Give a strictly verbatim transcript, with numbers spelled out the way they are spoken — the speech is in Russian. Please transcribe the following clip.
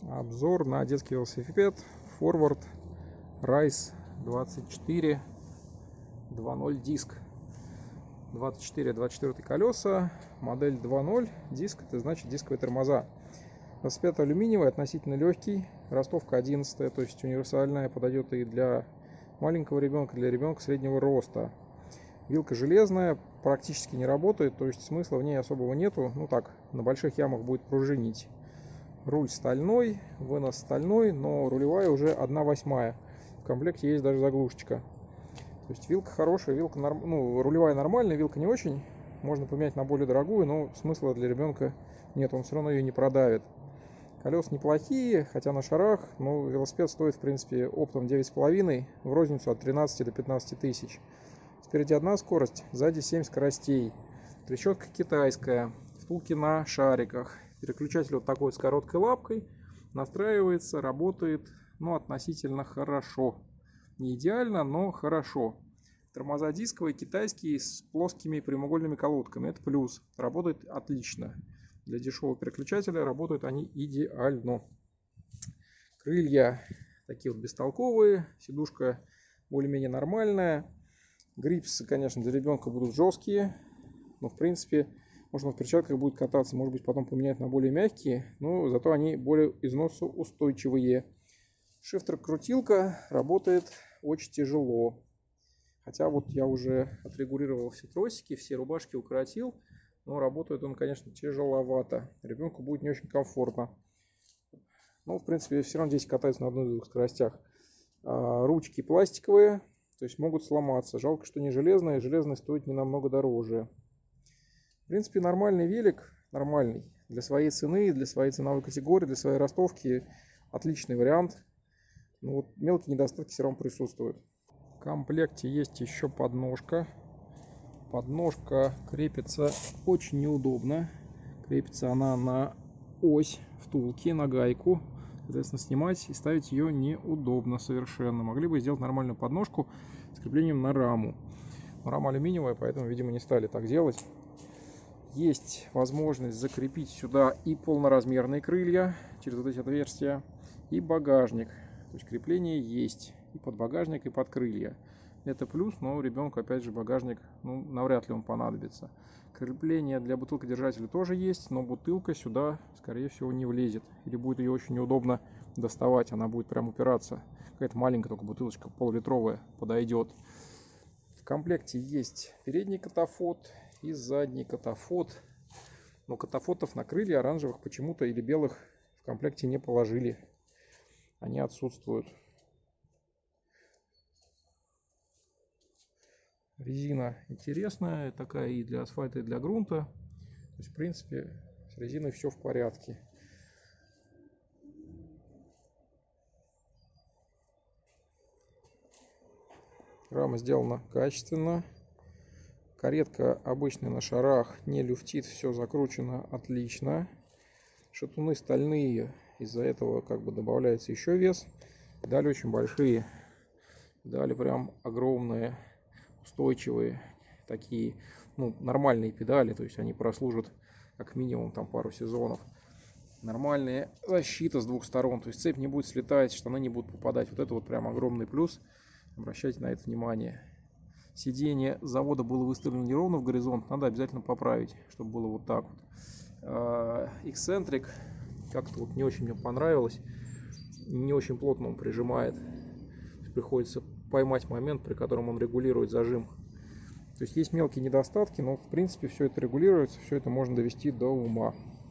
Обзор на детский велосипед Forward Rise двадцать четыре два ноль диск. двадцать четыре двадцать четыре колеса, модель два ноль, диск, это значит дисковые тормоза. Велосипед алюминиевый, относительно легкий, ростовка одиннадцать, то есть универсальная, подойдет и для маленького ребенка, для ребенка среднего роста. Вилка железная, практически не работает, то есть смысла в ней особого нету. Ну так, на больших ямах будет пружинить. Руль стальной, вынос стальной, но рулевая уже одна восьмая. В комплекте есть даже заглушечка. То есть вилка хорошая, вилка норм... ну, рулевая нормальная, вилка не очень. Можно поменять на более дорогую, но смысла для ребенка нет, он все равно ее не продавит. Колеса неплохие, хотя на шарах, но велосипед стоит в принципе оптом девять с половиной, в розницу от тринадцати до пятнадцати тысяч. Спереди одна скорость, сзади семь скоростей. Трещотка китайская, втулки на шариках. Переключатель вот такой с короткой лапкой, настраивается, работает, ну, относительно хорошо. Не идеально, но хорошо. Тормоза дисковые, китайские, с плоскими прямоугольными колодками. Это плюс. Работает отлично. Для дешевого переключателя работают они идеально. Крылья такие вот бестолковые. Сидушка более-менее нормальная. Грипсы, конечно, для ребенка будут жесткие. Но, в принципе, можно в перчатках будет кататься. Может быть, потом поменять на более мягкие. Но зато они более износоустойчивые. Шифтер-крутилка работает очень тяжело. Хотя вот я уже отрегулировал все тросики, все рубашки укоротил. Но работает он, конечно, тяжеловато. Ребенку будет не очень комфортно. Но, в принципе, все равно здесь катаются на одной-двух скоростях. А, ручки пластиковые, то есть могут сломаться. Жалко, что не железные. Железные стоят не намного дороже. В принципе, нормальный велик, нормальный. Для своей цены, для своей ценовой категории, для своей ростовки отличный вариант. Но вот мелкие недостатки все равно присутствуют. В комплекте есть еще подножка. Подножка крепится очень неудобно. Крепится она на ось втулки, на гайку. Соответственно, снимать и ставить ее неудобно совершенно. Могли бы сделать нормальную подножку с креплением на раму. Но рама алюминиевая, поэтому, видимо, не стали так делать. Есть возможность закрепить сюда и полноразмерные крылья через вот эти отверстия, и багажник. То есть крепление есть и под багажник, и под крылья. Это плюс, но ребенку, опять же, багажник, ну, навряд ли он понадобится. Крепление для бутылкодержателя тоже есть, но бутылка сюда, скорее всего, не влезет. Или будет ее очень неудобно доставать, она будет прям упираться. Какая-то маленькая только бутылочка, пол-литровая, подойдет. В комплекте есть передний катафот и задний катафот. Но катафотов на крылья оранжевых почему-то или белых в комплекте не положили. Они отсутствуют. Резина интересная, такая и для асфальта, и для грунта. То есть, в принципе, с резиной все в порядке. Рама сделана качественно. Каретка обычная на шарах, не люфтит, все закручено отлично. Шатуны стальные, из-за этого как бы добавляется еще вес. Дали очень большие, дали прям огромные, устойчивые, такие, ну, нормальные педали, то есть они прослужат как минимум там пару сезонов. Нормальная защита с двух сторон, то есть цепь не будет слетать, штаны не будут попадать. Вот это вот прям огромный плюс, обращайте на это внимание. Сиденье с завода было выставлено неровно в горизонт, надо обязательно поправить, чтобы было вот так вот. Эксцентрик как-то вот не очень мне понравилось, не очень плотно он прижимает, приходится поймать момент, при котором он регулирует зажим. То есть есть мелкие недостатки, но в принципе все это регулируется, все это можно довести до ума.